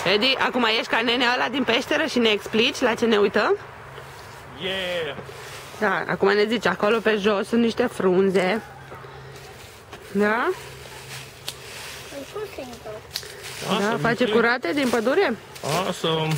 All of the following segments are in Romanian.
Edi, acum ești ca nenea ăla din peșteră și ne explici la ce ne uităm? Yeah! Da, acum ne zici, acolo pe jos sunt niște frunze. Da? Da, face curate din pădure? Awesome!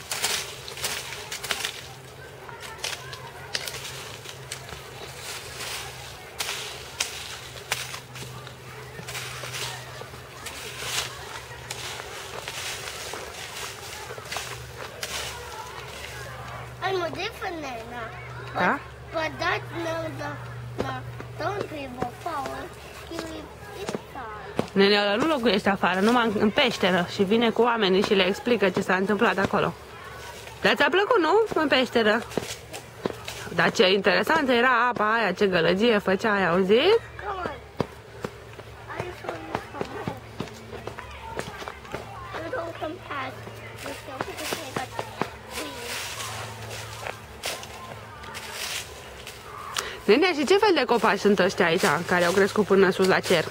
I'm a different Nana. Da? But that's no, those people follow. He lives inside. Nenea ăla nu locuiește afară, numai în peșteră și vine cu oamenii și le explică ce s-a întâmplat acolo. Dar ți-a plăcut, nu? În peșteră. Dar ce interesant era apa aia, ce gălăgie făcea, ai auzit? Come on. I show you some more. You don't come past. You still put the snake at Nenea, și ce fel de copaci sunt ăștia aici, care au crescut până sus la cer?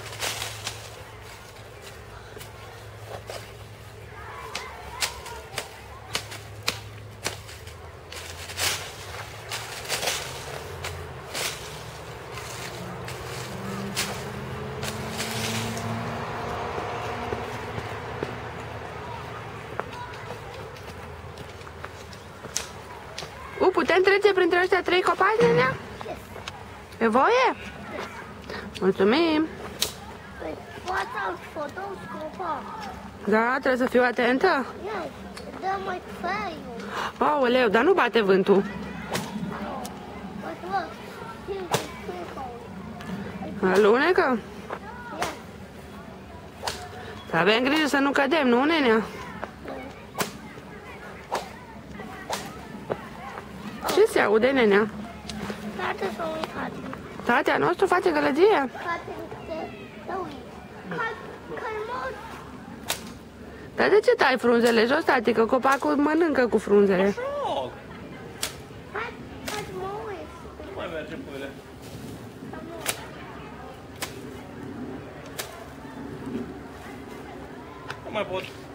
Putem trece printre ăștia 3 copaci, nenea? E voie? Mulțumim! Watch out for those copaci. Da, trebuie să fiu atentă? Yes, they might fail you. Aoleu, dar nu bate vântul. But look, here's the twinkle. Alunecă? Yes. Să avem grijă să nu cădem, nu, nenea? Ce se aude, nenea? That's only cutting. Tatea nostru face gălăgie? Cutting the weed. Cut more. Dar de ce tai frunzele jos, tati? Că copacul mănâncă cu frunzele. Frog! Cut more. Nu mai merge pe ele. Nu mai pot.